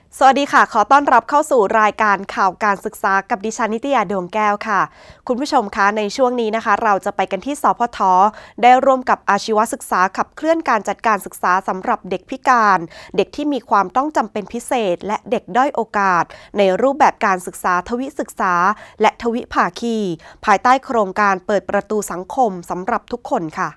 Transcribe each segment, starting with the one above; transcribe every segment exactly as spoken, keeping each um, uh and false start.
สวัสดีค่ะขอต้อนรับเข้าสู่รายการข่าวการศึกษากับดิฉันนิตยาดวงแก้วค่ะคุณผู้ชมคะในช่วงนี้นะคะเราจะไปกันที่สพทได้ร่วมกับอาชีวศึกษาขับเคลื่อนการจัดการศึกษาสำหรับเด็กพิการเด็กที่มีความต้องจำเป็นพิเศษและเด็กด้อยโอกาสในรูปแบบการศึกษาทวิศึกษาและทวิภาคีภายใต้โครงการเปิดประตูสังคมสำหรับทุกคนค่ะ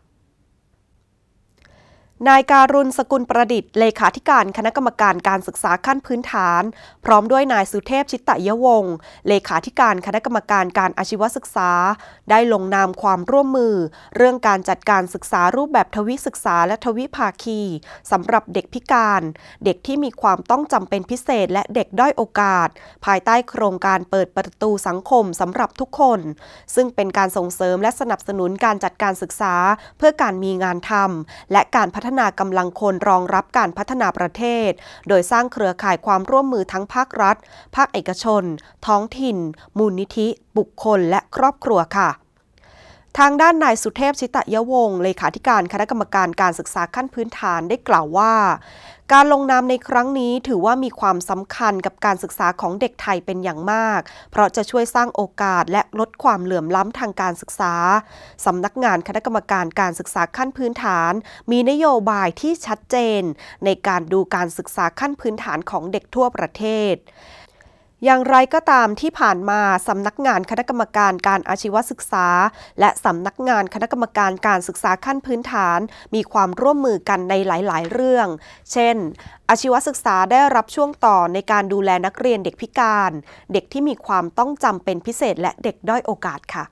นายการุณ สกุลประดิษฐ์เลขาธิการคณะกรรมการการศึกษาขั้นพื้นฐานพร้อมด้วยนายสุเทพชิตตยวงศ์เลขาธิการคณะกรรมการการอาชีวศึกษาได้ลงนามความร่วมมือเรื่องการจัดการศึกษารูปแบบทวิศึกษาและทวิภาคีสำหรับเด็กพิการเด็กที่มีความต้องจำเป็นพิเศษและเด็กด้อยโอกาสภายใต้โครงการเปิดประตูสังคมสำหรับทุกคนซึ่งเป็นการส่งเสริมและสนับสนุนการจัดการศึกษาเพื่อการมีงานทำและการพัฒนากำลังคนรองรับการพัฒนาประเทศโดยสร้างเครือข่ายความร่วมมือทั้งภาครัฐภาคเอกชนท้องถิ่นมูลนิธิบุคคลและครอบครัวค่ะทางด้านนายสุเทพชิตตยวงศ์เลขาธิการคณะกรรมการการศึกษาขั้นพื้นฐานได้กล่าวว่าการลงนามในครั้งนี้ถือว่ามีความสำคัญกับการศึกษาของเด็กไทยเป็นอย่างมากเพราะจะช่วยสร้างโอกาสและลดความเหลื่อมล้ำทางการศึกษาสำนักงานคณะกรรมการการศึกษาขั้นพื้นฐานมีนโยบายที่ชัดเจนในการดูการศึกษาขั้นพื้นฐานของเด็กทั่วประเทศอย่างไรก็ตามที่ผ่านมาสำนักงานคณะกรรมการการอาชีวศึกษาและสำนักงานคณะกรรมการการศึกษาขั้นพื้นฐานมีความร่วมมือกันในหลายๆเรื่องเช่นอาชีวศึกษาได้รับช่วงต่อในการดูแลนักเรียนเด็กพิการเด็กที่มีความต้องจำเป็นพิเศษและเด็กด้อยโอกาสค่ะ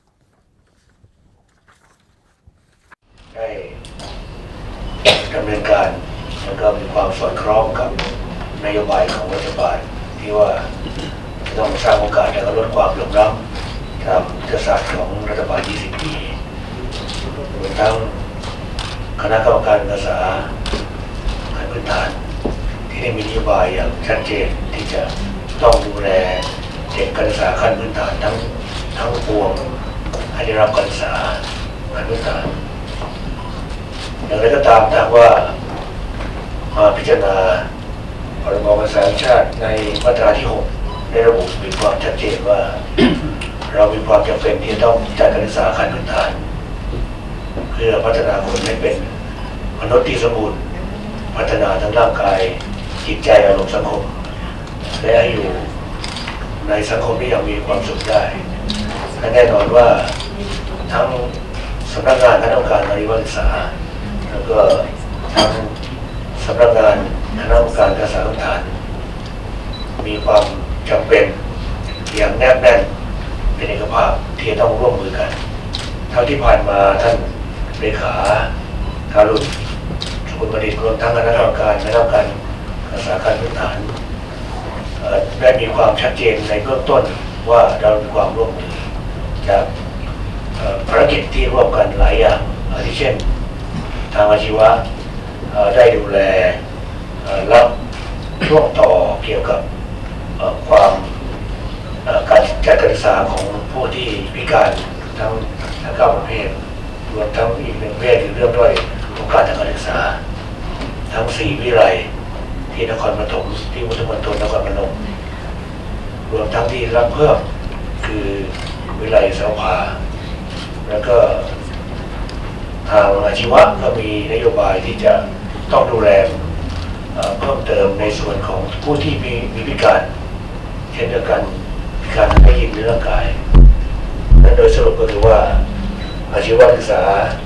ได้ดำเนินการแล้วก็มีความสอดคล้องกับนโยบายของรัฐบาลที่ว่าต้องสร้างโอกาสและลดความเหลื่อมล้ำตามยุทธศาสตร์ของรัฐบาลยี่สิบปีรวมทั้งคณะกรรมการการศึกษาขั้นพื้นฐานที่ได้มีนโยบายอย่างชัดเจนที่จะต้องดูแลเด็กการศึกษาขั้นพื้นฐานทั้งทั้งปวงให้ได้รับการศึกษาขั้นพื้นฐานอย่างไรก็ตามถ้าว่ามาพิจารณาพรบการศึกษาแห่งชาติในมาตราที่หกได้ระบุมีความชัดเจนว่า เรามีความจำเป็นที่ต้องจัดการศึกษาขั้นพื้นฐานเพื่อพัฒนาคนให้เป็นมนุษย์ที่สมบูรณ์พัฒนาทั้งร่างกายจิตใจอารมณ์สังคมและให้อยู่ในสังคมที่ยังมีความสุขได้และแน่นอนว่าทั้งสำนักงานคณะกรรมการอาชีวศึกษาแล้วก็ทั้งสำนักงานคณะกรรมการการศึกษาขั้นพื้นฐานมีความจำเป็นอย่างแนบแน่นเป็นเอกภาพที่ต้องร่วมมือกันเท่าที่ผ่านมาท่านเลขาการุณ สกุลประดิษฐ์รวมทั้งคณะกรรมการคณะกรรมการการศึกษาขั้นพื้นฐานได้มีความชัดเจนในเบื้องต้นว่าเรามีความร่วมมือจากภารกิจที่ร่วมกันหลายอย่างอาทิเช่นทางอาชีวะได้ดูแลรับช่วงต่อเกี่ยวกับความการจัดการศึกษาของผู้ที่พิการทั้งทั้งเก้าประเภทรวมทั้งอีกหนึ่งประเภทคือเรื่องด้วยโอกาสทางการศึกษาทั้งสี่วิไลที่นครปฐมที่พุทธมณฑลนครพนมรวมทั้งที่รับเพิ่มคือวิไลเสาผาแล้วก็ทางอาชีวะก็มีนโยบายที่จะต้องดูแลเพิ่มเติมในส่วนของผู้ที่มีมีพิการเช่นเดียวกันพิการทางได้ยินหรือร่างกายนั้นโดยสรุปก็คือว่าอาชีวศึกษา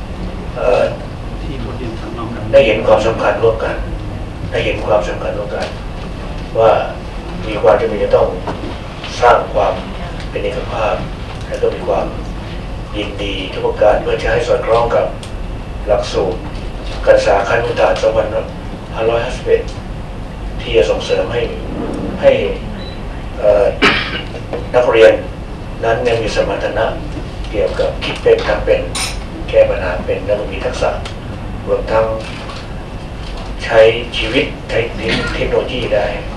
ได้เห็นความสำคัญร่วมกันได้เห็นความสำคัญร่วมกันว่ามีความจำเป็นจะต้องสร้างความเป็นเอกภาพและก็มีความยินดีทุกประการเพื่อจะให้สอดคล้องกับหลักสูตรการศึกษาขั้นพื้นฐานสองพันห้าร้อยห้าสิบเอ็ดที่จะส่งเสริมให้ให้นักเรียนนั้นมีสมรรถนะเกี่ยวกับคิดเป็นทำเป็นแก้ปัญหาเป็นและมีทักษะรวมทั้งใช้ชีวิตใช้เทคโนโลยีได้